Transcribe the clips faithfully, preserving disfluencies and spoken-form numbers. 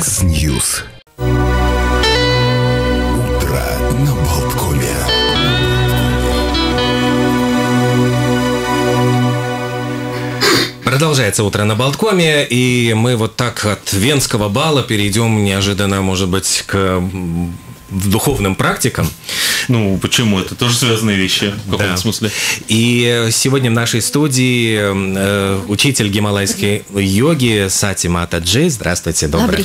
Яндекс.Ньюс. Утро на Болткоме. Продолжается утро на Болткоме, и мы вот так от венского бала перейдем неожиданно, может быть, к духовным практикам. Ну, почему? Это тоже связанные вещи в каком-то Да. смысле. И сегодня в нашей студии э, учитель гималайской йоги Сати Матаджи. Здравствуйте, добрый.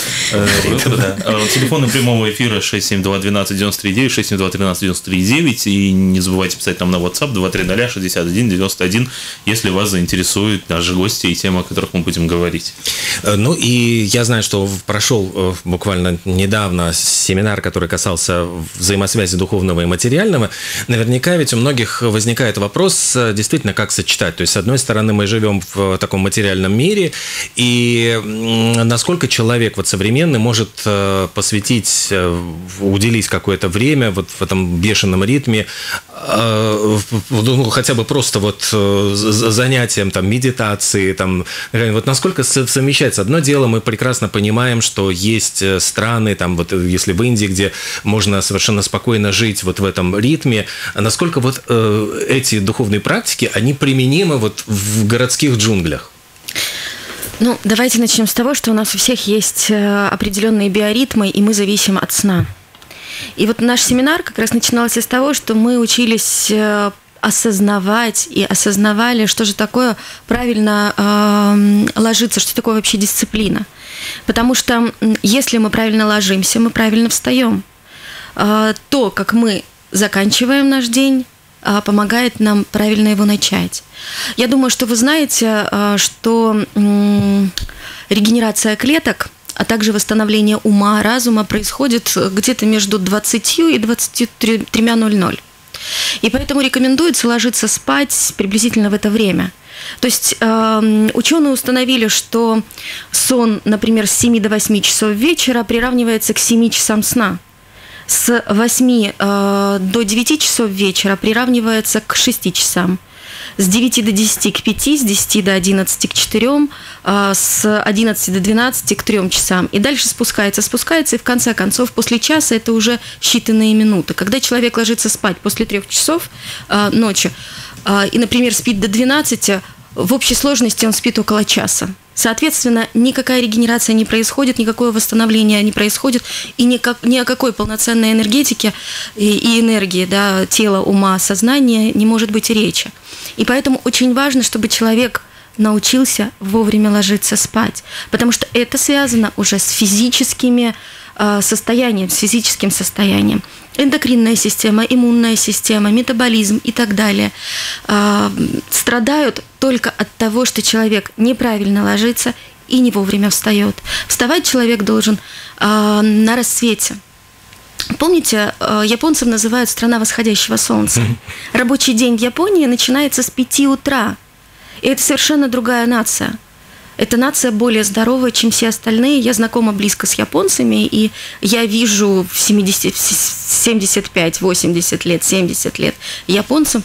Телефоны прямого эфира шесть семь два двенадцать девяносто три девять, шесть семь два тринадцать девяносто три девять. И не забывайте писать нам на WhatsApp два три ноль шестьдесят один девяносто один, если вас заинтересуют наши гости и темы, о которых мы будем говорить. Ну и я знаю, что прошел буквально недавно семинар, который касался взаимосвязи духовного и материального. Наверняка ведь у многих возникает вопрос, действительно, как сочетать. То есть, с одной стороны, мы живем в таком материальном мире, и насколько человек вот современный может посвятить, уделить какое-то время вот в этом бешеном ритме, ну, хотя бы просто вот занятием там, медитации, там, вот насколько совмещается. Одно дело, мы прекрасно понимаем, что есть страны, там, вот, если в Индии, где можно совершенно спокойно жить вот в этом ритме, а насколько вот э, эти духовные практики, они применимы вот в городских джунглях? Ну, давайте начнем с того, что у нас у всех есть определенные биоритмы, и мы зависим от сна. И вот наш семинар как раз начинался с того, что мы учились осознавать и осознавали, что же такое правильно э, ложиться, что такое вообще дисциплина. Потому что если мы правильно ложимся, мы правильно встаем. Э, то, как мы заканчиваем наш день, э, помогает нам правильно его начать. Я думаю, что вы знаете, э, что э, регенерация клеток, а также восстановление ума, разума происходит где-то между двадцатью и двадцатью тремя ноль-ноль. И поэтому рекомендуется ложиться спать приблизительно в это время. То есть э, ученые установили, что сон, например, с семи до восьми часов вечера приравнивается к семи часам сна. С восьми э, до девяти часов вечера приравнивается к шести часам. С девяти до десяти к пяти, с десяти до одиннадцати к четырем, с одиннадцати до двенадцати к трем часам. И дальше спускается, спускается, и в конце концов после часа это уже считанные минуты. Когда человек ложится спать после трех часов ночи и, например, спит до двенадцати, в общей сложности он спит около часа. Соответственно, никакая регенерация не происходит, никакое восстановление не происходит, и никак, ни о какой полноценной энергетике и, и энергии, да, тела, ума, сознания не может быть и речи. И поэтому очень важно, чтобы человек научился вовремя ложиться спать, потому что это связано уже с физическими э, состояниями, с физическим состоянием. Эндокринная система, иммунная система, метаболизм и так далее э, страдают только от того, что человек неправильно ложится и не вовремя встает. Вставать человек должен э, на рассвете. Помните, э, японцев называют страна восходящего солнца. Рабочий день в Японии начинается с пяти утра. И это совершенно другая нация. Эта нация более здоровая, чем все остальные. Я знакома близко с японцами, и я вижу в семьдесят пять восемьдесят лет, семьдесят лет японцам,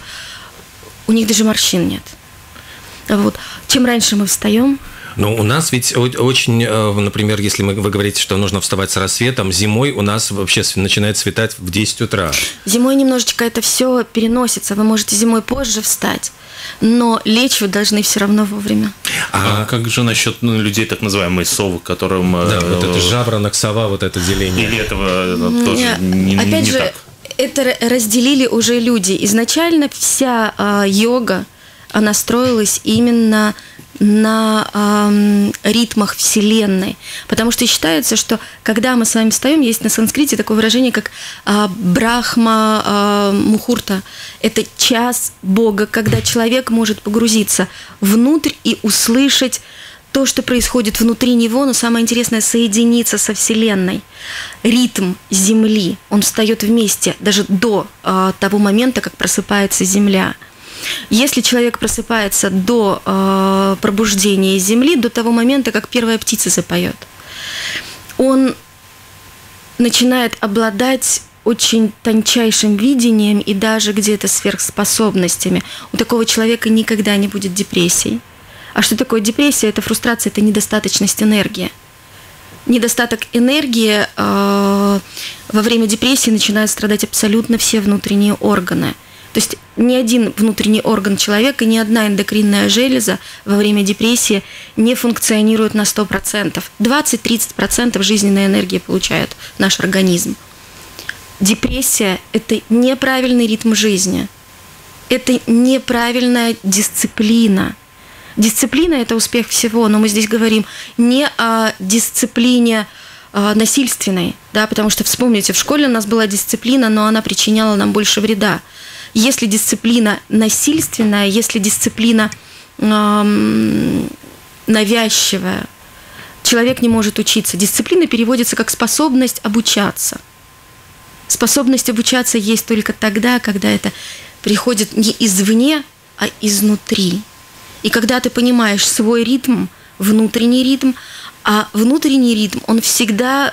у них даже морщин нет. Вот. Чем раньше мы встаем... Ну, у нас ведь очень, например, если мы, вы говорите, что нужно вставать с рассветом, зимой у нас вообще начинает светать в десять утра. Зимой немножечко это все переносится. Вы можете зимой позже встать, но лечь вы должны все равно вовремя. А, а как же насчет ну, людей, так называемые совы, которым... Да, э, вот это жаворонок, сова, вот это деление. Или этого ну, тоже не, Опять не же, так? Это разделили уже люди. Изначально вся э, йога, она строилась именно на э, ритмах Вселенной. Потому что считается, что когда мы с вами встаем, есть на санскрите такое выражение, как э, брахма э, мухурта. Это час Бога, когда человек может погрузиться внутрь и услышать то, что происходит внутри него, но самое интересное – соединиться со Вселенной. Ритм Земли, он встает вместе даже до э, того момента, как просыпается Земля. Если человек просыпается до э, пробуждения Земли, до того момента, как первая птица запоет, он начинает обладать очень тончайшим видением и даже где-то сверхспособностями. У такого человека никогда не будет депрессий. А что такое депрессия? Это фрустрация, это недостаточность энергии. недостаток энергии, э, во время депрессии начинают страдать абсолютно все внутренние органы. То есть ни один внутренний орган человека, ни одна эндокринная железа во время депрессии не функционирует на сто процентов. двадцать-тридцать процентов жизненной энергии получает наш организм. Депрессия – это неправильный ритм жизни. Это неправильная дисциплина. Дисциплина – это успех всего, но мы здесь говорим не о дисциплине э, насильственной, да, потому что, вспомните, в школе у нас была дисциплина, но она причиняла нам больше вреда. Если дисциплина насильственная, если дисциплина э, навязчивая, человек не может учиться. Дисциплина переводится как способность обучаться. Способность обучаться есть только тогда, когда это приходит не извне, а изнутри. И когда ты понимаешь свой ритм, внутренний ритм, а внутренний ритм, он всегда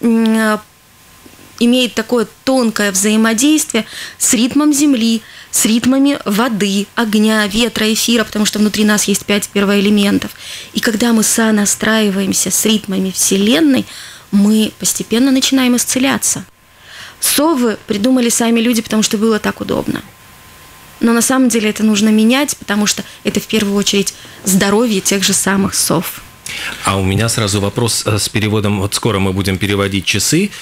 имеет такое тонкое взаимодействие с ритмом Земли, с ритмами воды, огня, ветра, эфира, потому что внутри нас есть пять первоэлементов. И когда мы сонастраиваемся с ритмами Вселенной, мы постепенно начинаем исцеляться. Совы придумали сами люди, потому что было так удобно. Но на самом деле это нужно менять, потому что это в первую очередь здоровье тех же самых сов. А у меня сразу вопрос с переводом. Вот скоро мы будем переводить часы.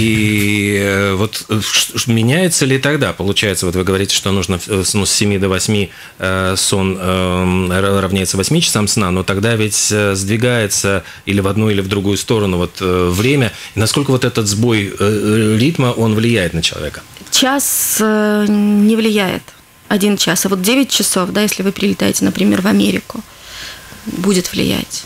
И вот меняется ли тогда? Получается, вот вы говорите, что нужно ну, с семи до восьми сон равняется восьми часам сна, но тогда ведь сдвигается или в одну, или в другую сторону вот время. И насколько вот этот сбой ритма, он влияет на человека? Час не влияет. Один час. А вот девять часов, да, если вы прилетаете, например, в Америку, будет влиять.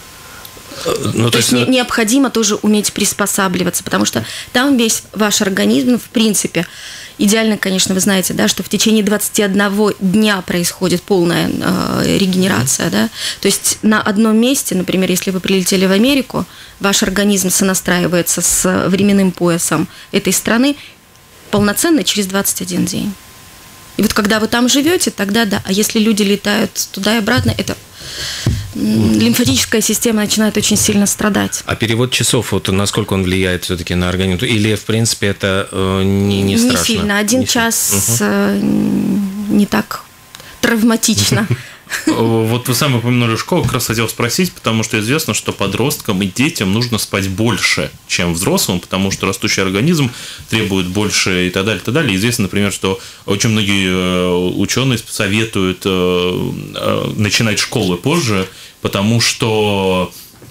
Ну, то, то есть не, необходимо тоже уметь приспосабливаться, потому что там весь ваш организм, в принципе, идеально, конечно, вы знаете, да, что в течение двадцати одного дня происходит полная э, регенерация, да. То есть на одном месте, например, если вы прилетели в Америку, ваш организм сонастраивается с временным поясом этой страны полноценно через двадцать один день. И вот когда вы там живете, тогда да. А если люди летают туда и обратно, это лимфатическая система начинает очень сильно страдать. А перевод часов, вот насколько он влияет все-таки на организм? Или, в принципе, это э, не, не страшно? Не сильно. Один не час угу. не так травматично. Вот вы сами упомянули школу, как раз хотел спросить, потому что известно, что подросткам и детям нужно спать больше, чем взрослым, потому что растущий организм требует больше и так далее, и так далее. Известно, например, что очень многие ученые советуют начинать школы позже, потому что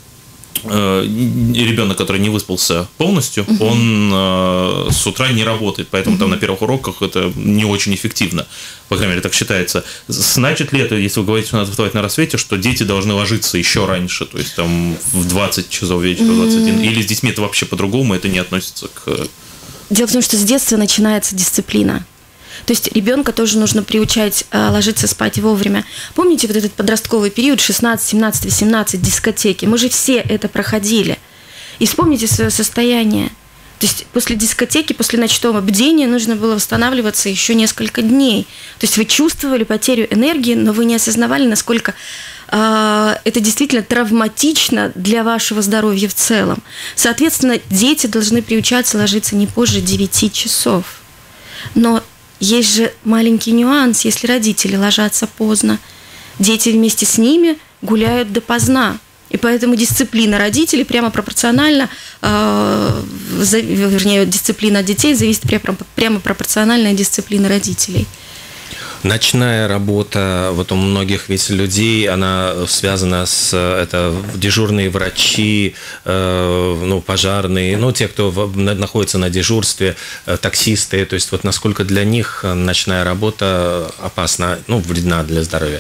ребенок, который не выспался полностью, uh-huh. он э, с утра не работает, поэтому uh-huh. там на первых уроках это не очень эффективно, по крайней мере, так считается. Значит ли это, если вы говорите, что надо вставать на рассвете, что дети должны ложиться еще раньше, то есть там в двадцать часов вечера, в двадцать один, uh-huh. или с детьми это вообще по-другому, это не относится к... Дело в том, что с детства начинается дисциплина. То есть ребенка тоже нужно приучать а, ложиться спать вовремя. Помните вот этот подростковый период, шестнадцать, семнадцать, восемнадцать, дискотеки? Мы же все это проходили. И вспомните свое состояние. То есть после дискотеки, после ночного бдения нужно было восстанавливаться еще несколько дней. То есть вы чувствовали потерю энергии, но вы не осознавали, насколько а, это действительно травматично для вашего здоровья в целом. Соответственно, дети должны приучаться ложиться не позже девяти часов. Но есть же маленький нюанс, если родители ложатся поздно, дети вместе с ними гуляют допоздна. И поэтому дисциплина родителей прямо пропорционально, э, вернее, дисциплина детей зависит прямо, прямо пропорционально от дисциплины родителей. Ночная работа, вот у многих ведь людей, она связана с это дежурные врачи, э, ну, пожарные, ну, те, кто в, находится на дежурстве, э, таксисты, то есть вот насколько для них ночная работа опасна, ну, вредна для здоровья.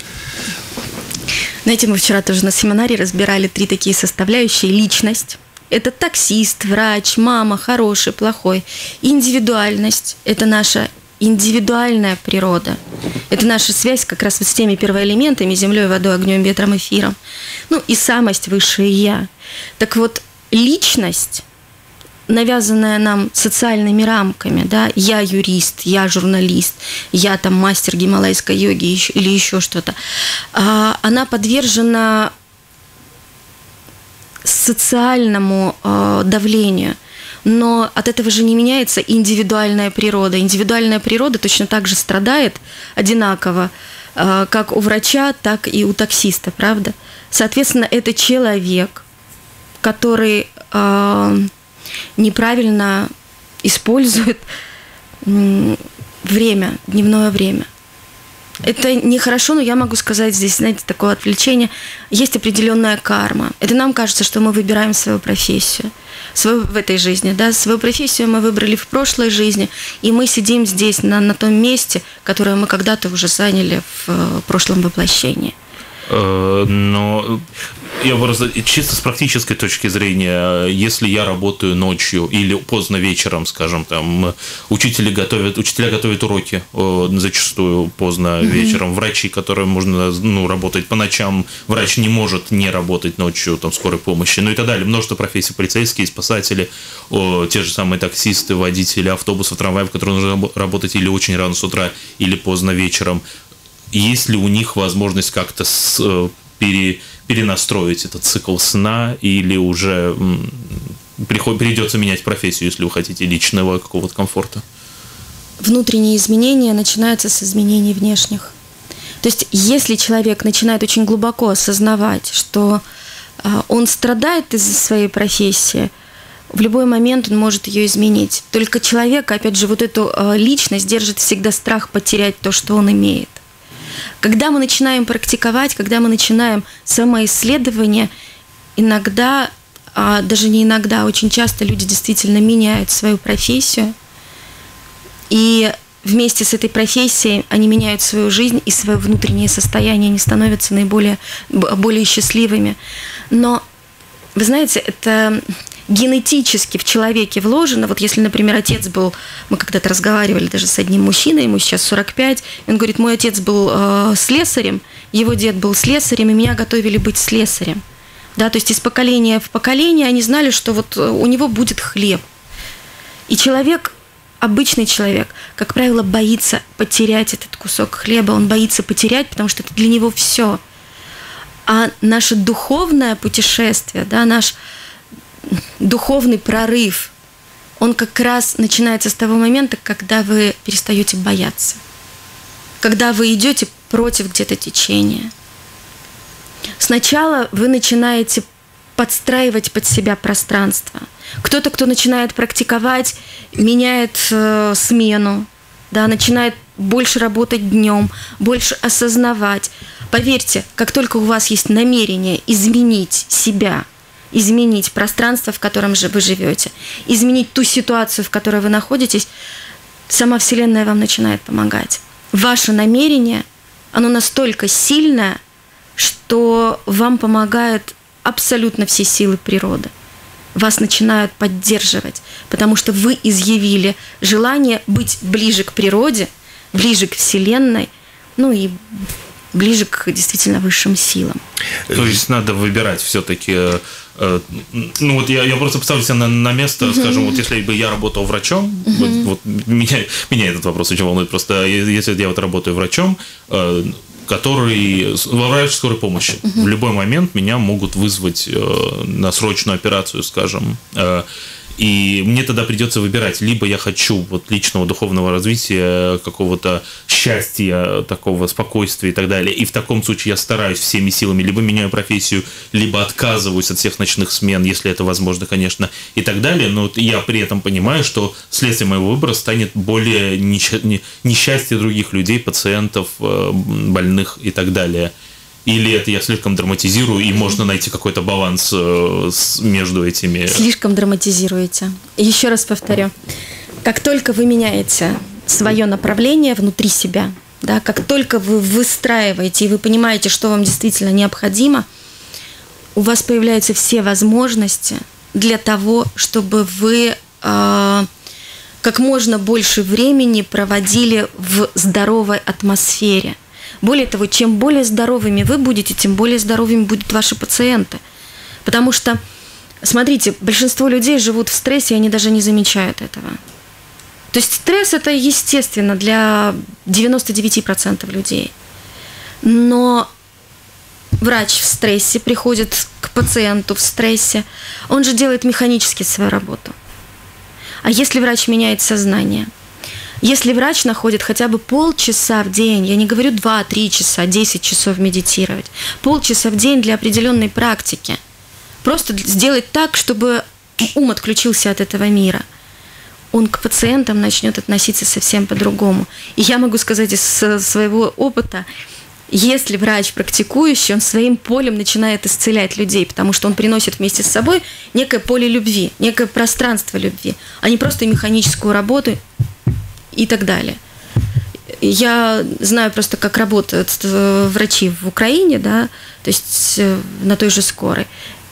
Знаете, мы вчера тоже на семинаре разбирали три такие составляющие. Личность. Это таксист, врач, мама, хороший, плохой. Индивидуальность. Это наша индивидуальная природа. Это наша связь как раз вот с теми первоэлементами, землей, водой, огнем, ветром, эфиром. Ну и самость, высшее я. Так вот, личность, навязанная нам социальными рамками, да, я юрист, я журналист, я там мастер гималайской йоги или еще что-то, она подвержена социальному э, давлению. Но от этого же не меняется индивидуальная природа. Индивидуальная природа точно так же страдает одинаково, э, как у врача, так и у таксиста, правда? Соответственно, это человек, который э, неправильно использует э, время, дневное время. Это нехорошо, но я могу сказать здесь, знаете, такое отвлечение. Есть определенная карма. Это нам кажется, что мы выбираем свою профессию свою, в этой жизни. Да? Свою профессию мы выбрали в прошлой жизни, и мы сидим здесь, на, на том месте, которое мы когда-то уже заняли в э, прошлом воплощении. Но я просто чисто с практической точки зрения, если я работаю ночью или поздно вечером, скажем, там учителя готовят, учителя готовят уроки зачастую поздно mm-hmm. вечером, врачи, которые можно ну, работать по ночам, врач не может не работать ночью, там скорой помощи, ну и так далее, множество профессий, полицейские, спасатели, о, те же самые таксисты, водители автобусов, трамваев, которые нужно работать или очень рано с утра, или поздно вечером. Есть ли у них возможность как-то с, пере, перенастроить этот цикл сна, или уже приход, придется менять профессию, если вы хотите личного какого-то комфорта? Внутренние изменения начинаются с изменений внешних. То есть, если человек начинает очень глубоко осознавать, что он страдает из-за своей профессии, в любой момент он может ее изменить. Только человек, опять же, вот эту личность держит всегда страх потерять то, что он имеет. Когда мы начинаем практиковать, когда мы начинаем самоисследование, иногда, а даже не иногда, очень часто люди действительно меняют свою профессию, и вместе с этой профессией они меняют свою жизнь и свое внутреннее состояние, они становятся наиболее более счастливыми. Но, вы знаете, это генетически в человеке вложено. Вот если, например, отец был, мы когда-то разговаривали даже с одним мужчиной, ему сейчас сорок пять, и он говорит, мой отец был э, слесарем, его дед был слесарем, и меня готовили быть слесарем. Да, то есть из поколения в поколение они знали, что вот у него будет хлеб. И человек, обычный человек, как правило, боится потерять этот кусок хлеба, он боится потерять, потому что это для него все. А наше духовное путешествие, да, наш духовный прорыв, он как раз начинается с того момента, когда вы перестаете бояться, когда вы идете против где-то течения. Сначала вы начинаете подстраивать под себя пространство. Кто-то, кто начинает практиковать, меняет э, смену, да, начинает больше работать днем, больше осознавать. Поверьте, как только у вас есть намерение изменить себя, изменить пространство, в котором же вы живете, изменить ту ситуацию, в которой вы находитесь, сама Вселенная вам начинает помогать. Ваше намерение, оно настолько сильное, что вам помогают абсолютно все силы природы. Вас начинают поддерживать, потому что вы изъявили желание быть ближе к природе, ближе к Вселенной, ну и ближе к действительно высшим силам. То есть надо выбирать все-таки. Ну вот я, я просто поставлю себя на, на место, uh-huh. скажем, вот если бы я работал врачом, uh-huh. вот, вот меня, меня этот вопрос очень волнует, просто если я вот работаю врачом, который врач скорой помощи, uh-huh. в любой момент меня могут вызвать на срочную операцию, скажем, и мне тогда придется выбирать, либо я хочу вот личного духовного развития, какого-то счастья, такого спокойствия и так далее, и в таком случае я стараюсь всеми силами, либо меняю профессию, либо отказываюсь от всех ночных смен, если это возможно, конечно, и так далее, но я при этом понимаю, что следствием моего выбора станет более несчастье других людей, пациентов, больных и так далее. Или это я слишком драматизирую, и можно найти какой-то баланс между этими? Слишком драматизируете. Еще раз повторю. Как только вы меняете свое направление внутри себя, да, как только вы выстраиваете и вы понимаете, что вам действительно необходимо, у вас появляются все возможности для того, чтобы вы э, как можно больше времени проводили в здоровой атмосфере. Более того, чем более здоровыми вы будете, тем более здоровыми будут ваши пациенты. Потому что, смотрите, большинство людей живут в стрессе, и они даже не замечают этого. То есть стресс – это естественно для девяноста девяти процентов людей. Но врач в стрессе приходит к пациенту в стрессе, он же делает механически свою работу. А если врач меняет сознание? Если врач находит хотя бы полчаса в день, я не говорю два-три часа, десять часов медитировать, полчаса в день для определенной практики, просто сделать так, чтобы ум отключился от этого мира, он к пациентам начнет относиться совсем по-другому. И я могу сказать из своего опыта, если врач практикующий, он своим полем начинает исцелять людей, потому что он приносит вместе с собой некое поле любви, некое пространство любви, а не просто механическую работу и так далее. Я знаю просто, как работают врачи в Украине, да, то есть на той же скорой.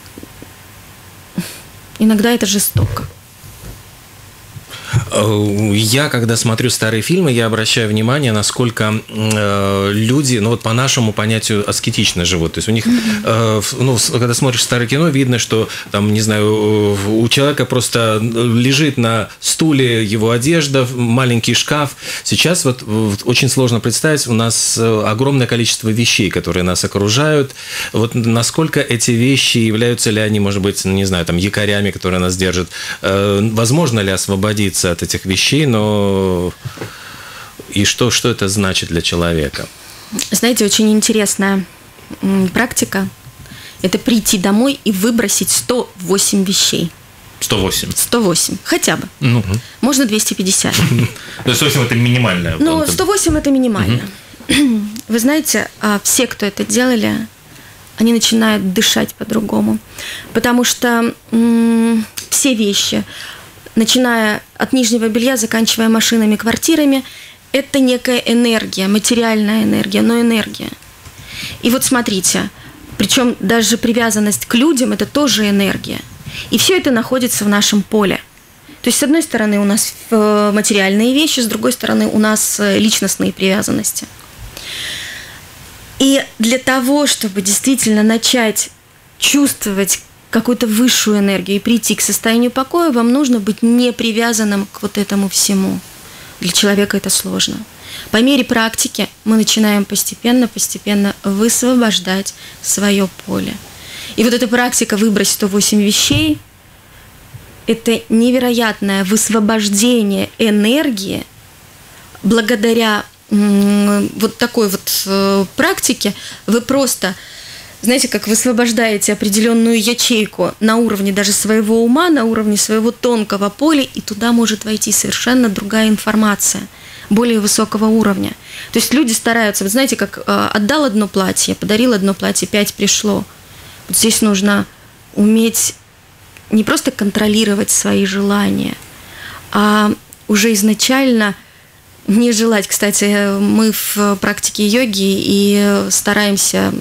Иногда это жестоко. Я, когда смотрю старые фильмы, я обращаю внимание, насколько э, люди, ну вот по нашему понятию, аскетично живут. То есть у них, э, ну, когда смотришь старое кино, видно, что там, не знаю, у человека просто лежит на стуле его одежда, маленький шкаф. Сейчас вот очень сложно представить, у нас огромное количество вещей, которые нас окружают. Вот насколько эти вещи, являются ли они, может быть, не знаю, там, якорями, которые нас держат, э, возможно ли освободиться от этих вещей, но и что, что это значит для человека? Знаете, очень интересная практика – это прийти домой и выбросить сто восемь вещей. сто восемь? сто восемь, хотя бы. Ну. Можно двести пятьдесят. То есть сто восемь – это минимальное? Ну, сто восемь – это минимально. Вы знаете, все, кто это делали, они начинают дышать по-другому. Потому что м- все вещи, начиная от нижнего белья, заканчивая машинами, квартирами, это некая энергия, материальная энергия, но энергия. И вот смотрите, причем даже привязанность к людям – это тоже энергия. И все это находится в нашем поле. То есть, с одной стороны, у нас материальные вещи, с другой стороны, у нас личностные привязанности. И для того, чтобы действительно начать чувствовать какую-то высшую энергию и прийти к состоянию покоя, вам нужно быть не привязанным к вот этому всему. Для человека это сложно. По мере практики мы начинаем постепенно-постепенно высвобождать свое поле. И вот эта практика «выбрось сто восемь вещей» – это невероятное высвобождение энергии благодаря м- вот такой вот практике. Вы просто... Знаете, как высвобождаете определенную ячейку на уровне даже своего ума, на уровне своего тонкого поля, и туда может войти совершенно другая информация, более высокого уровня. То есть люди стараются, вы знаете, как э, отдал одно платье, подарил одно платье, пять пришло. Вот здесь нужно уметь не просто контролировать свои желания, а уже изначально не желать. Кстати, мы в практике йоги и стараемся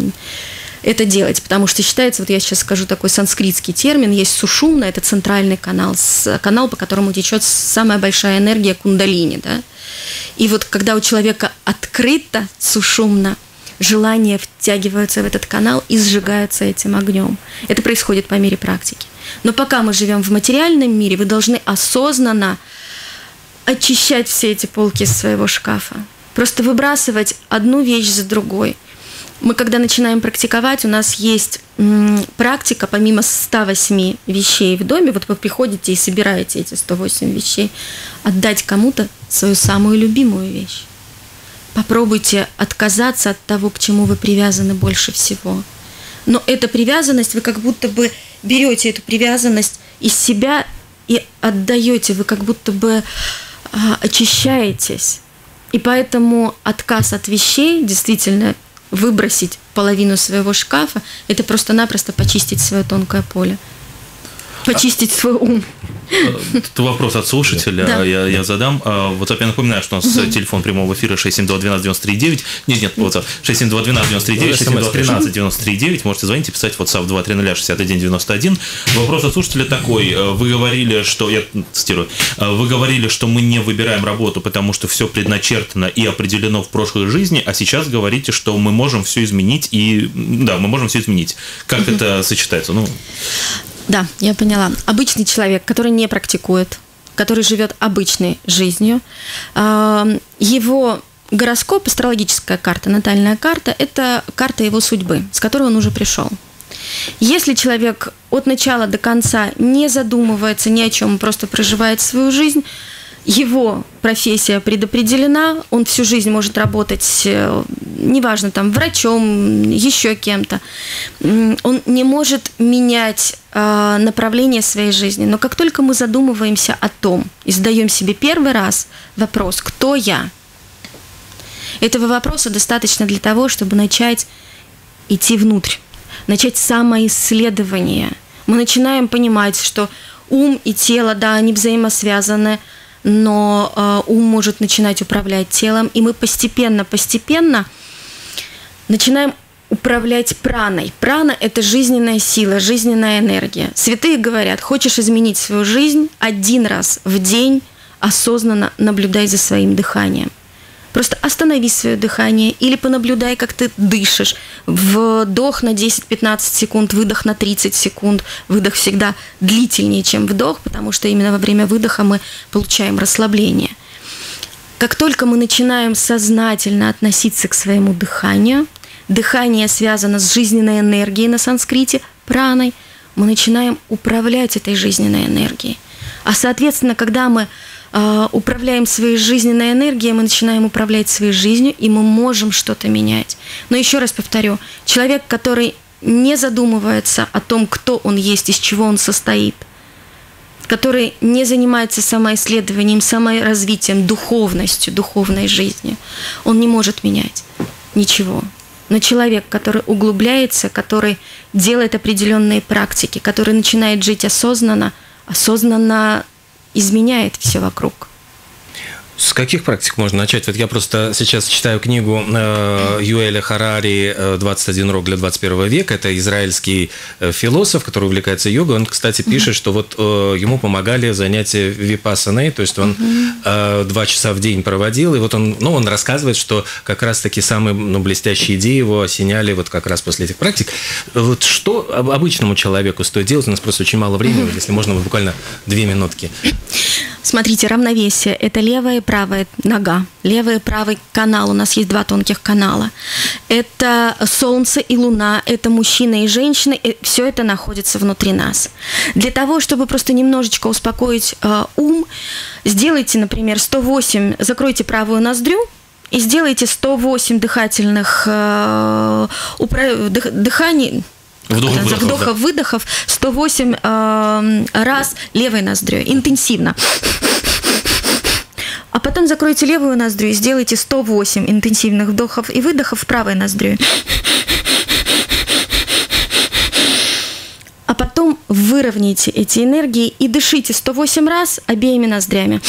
это делать, потому что считается, вот я сейчас скажу такой санскритский термин, есть сушумна, это центральный канал, канал, по которому течет самая большая энергия кундалини, да? И вот когда у человека открыто сушумна, желания втягиваются в этот канал и сжигаются этим огнем. Это происходит по мере практики. Но пока мы живем в материальном мире, вы должны осознанно очищать все эти полки из своего шкафа. Просто выбрасывать одну вещь за другой. Мы, когда начинаем практиковать, у нас есть м, практика, помимо ста восьми вещей в доме, вот вы приходите и собираете эти сто восемь вещей, отдать кому-то свою самую любимую вещь. Попробуйте отказаться от того, к чему вы привязаны больше всего. Но эта привязанность, вы как будто бы берете эту привязанность из себя и отдаете, вы как будто бы а, очищаетесь. И поэтому отказ от вещей, действительно, выбросить половину своего шкафа, это просто-напросто почистить свое тонкое поле. Почистить свой ум. Это вопрос от слушателя, да. я, я задам. Вот я напоминаю, что у нас угу. телефон прямого эфира шесть семь два один два девять три девять. Нет, нет, WhatsApp шесть семь два один два девять три девять, шесть семь два один три девять три девять. Можете звонить и писать в WhatsApp два три ноль шестьдесят один девяносто один. Вопрос от слушателя такой. Вы говорили, что... Я цитирую. Вы говорили, что мы не выбираем работу, потому что все предначертано и определено в прошлой жизни, а сейчас говорите, что мы можем все изменить и... Да, мы можем все изменить. Как угу. это сочетается? Ну... Да, я поняла. Обычный человек, который не практикует, который живет обычной жизнью, его гороскоп, астрологическая карта, натальная карта – это карта его судьбы, с которой он уже пришел. Если человек от начала до конца не задумывается ни о чем, просто проживает свою жизнь, его профессия предопределена, он всю жизнь может работать, неважно, там, врачом, еще кем-то. Он не может менять э, направление своей жизни. Но как только мы задумываемся о том и задаем себе первый раз вопрос «Кто я?», этого вопроса достаточно для того, чтобы начать идти внутрь, начать самоисследование. Мы начинаем понимать, что ум и тело, да, они взаимосвязаны, но э, ум может начинать управлять телом, и мы постепенно-постепенно начинаем управлять праной. Прана – это жизненная сила, жизненная энергия. Святые говорят, хочешь изменить свою жизнь, один раз в день осознанно наблюдай за своим дыханием. Просто останови свое дыхание или понаблюдай, как ты дышишь. Вдох на десять-пятнадцать секунд, выдох на тридцать секунд. Выдох всегда длительнее, чем вдох, потому что именно во время выдоха мы получаем расслабление. Как только мы начинаем сознательно относиться к своему дыханию, дыхание связано с жизненной энергией на санскрите, праной, мы начинаем управлять этой жизненной энергией. А соответственно, когда мы управляем своей жизненной энергией, мы начинаем управлять своей жизнью, и мы можем что-то менять. Но еще раз повторю, человек, который не задумывается о том, кто он есть, из чего он состоит, который не занимается самоисследованием, саморазвитием, духовностью, духовной жизнью, он не может менять ничего. Но человек, который углубляется, который делает определенные практики, который начинает жить осознанно, осознанно изменяет все вокруг. С каких практик можно начать? Вот я просто сейчас читаю книгу э, Юэля Харари «двадцать один урок для двадцать первого века». Это израильский э, философ, который увлекается йогой. Он, кстати, пишет, mm-hmm. что вот э, ему помогали занятия випассаной, то есть он mm-hmm. э, два часа в день проводил, и вот он, ну, он рассказывает, что как раз-таки самые, ну, блестящие идеи его осеняли вот как раз после этих практик. Вот что обычному человеку стоит делать? У нас просто очень мало времени, mm-hmm. если можно, буквально две минутки. Смотрите, равновесие – это левая и правая нога, левый и правый канал, у нас есть два тонких канала. Это солнце и луна, это мужчина и женщина, и все это находится внутри нас. Для того, чтобы просто немножечко успокоить э, ум, сделайте, например, сто восемь, закройте правую ноздрю и сделайте сто восемь дыхательных э, упра- дых, дыханий, Вдох-выдохов, вдохов-выдохов, сто восемь э, раз левой ноздрёй, интенсивно. А потом закройте левую ноздрю и сделайте сто восемь интенсивных вдохов и выдохов правой ноздрёй. А потом выровняйте эти энергии и дышите сто восемь раз обеими ноздрями.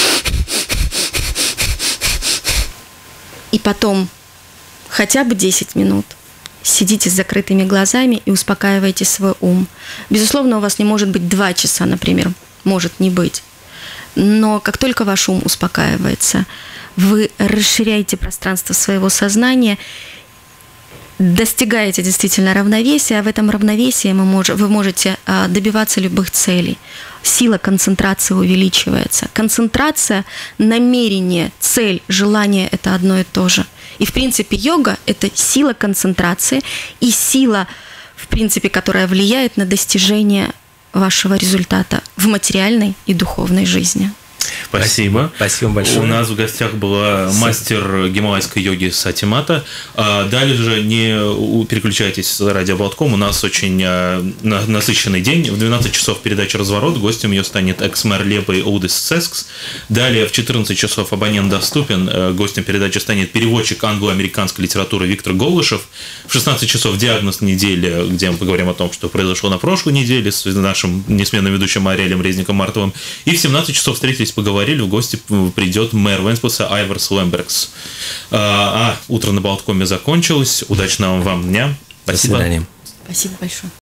И потом хотя бы десять минут сидите с закрытыми глазами и успокаивайте свой ум. Безусловно, у вас не может быть два часа, например, может не быть. Но как только ваш ум успокаивается, вы расширяете пространство своего сознания, достигаете действительно равновесия, а в этом равновесии мы мож, вы можете добиваться любых целей. Сила концентрации увеличивается. Концентрация, намерение, цель, желание – это одно и то же. И, в принципе, йога – это сила концентрации и сила, в принципе, которая влияет на достижение вашего результата в материальной и духовной жизни. Спасибо. Спасибо большое. У нас в гостях была мастер гималайской йоги Сати Мата. Далее же не переключайтесь с радио Болтком. У нас очень насыщенный день. В двенадцать часов передача «Разворот». Гостем ее станет экс-мэр Лепы Улдис Цескс. Далее в четырнадцать часов абонент доступен. Гостем передачи станет переводчик англо-американской литературы Виктор Голышев. В шестнадцать часов диагноз недели, где мы поговорим о том, что произошло на прошлой неделе с нашим несменным ведущим Ариэлем Резником Мартовым. И в семнадцать часов встретились, поговорили, в гости придет мэр Вентспилса Айварс Лембергс. А, а утро на Болткоме закончилось. Удачного вам дня. Спасибо. До свидания. Спасибо большое.